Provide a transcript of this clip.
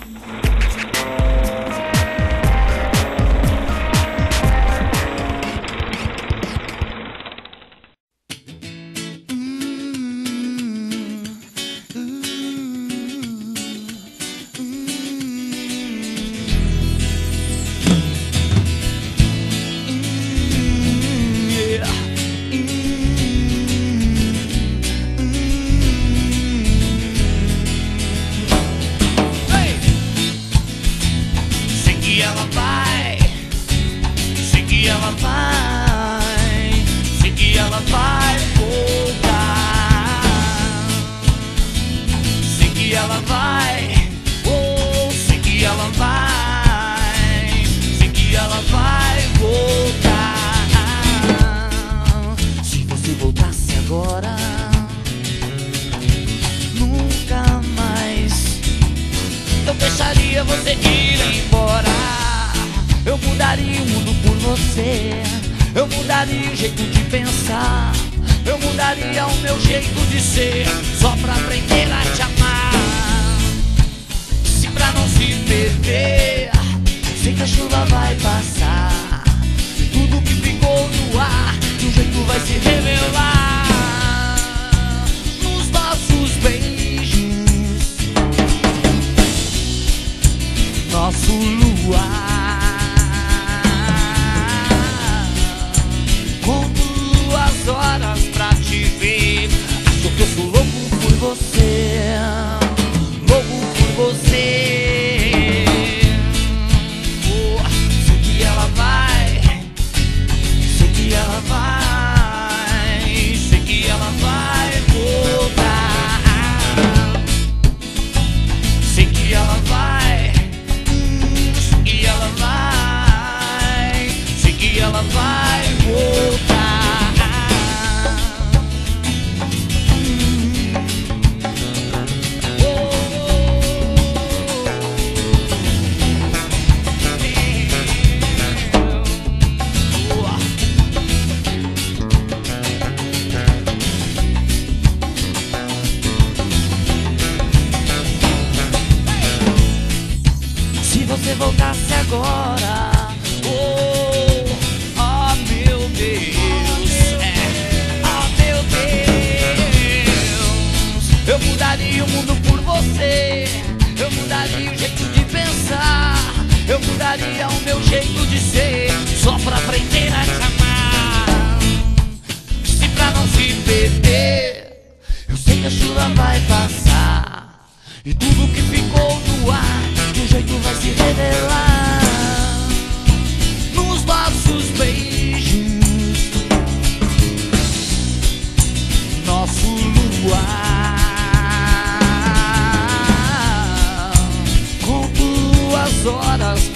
Você ir embora, eu mudaria o mundo por você. Eu mudaria o jeito de pensar, eu mudaria o meu jeito de ser, só pra aprender a te amar. Se pra não se perder, sei que a chuva vai passar, e tudo que ficou no ar, de um jeito vai se revelar nos nossos beijos, nosso luar. Conto as horas pra te ver. Acho que eu sou louco por você, louco por você. Sei que ela vai, sei que ela vai, sei que ela vai voltar. Sei que ela vai, e ela vai, sei que ela vai voltar. Se você voltasse agora, oh meu Deus, oh meu Deus, eu mudaria o mundo por você, eu mudaria o jeito de pensar, eu mudaria o meu jeito de ser, só pra aprender a te amar. Se pra não se perder, eu sei que a chuva vai passar, e tudo que ficou no ar, de um jeito vai se revelar nos nossos beijos, nosso luar. Conto as horas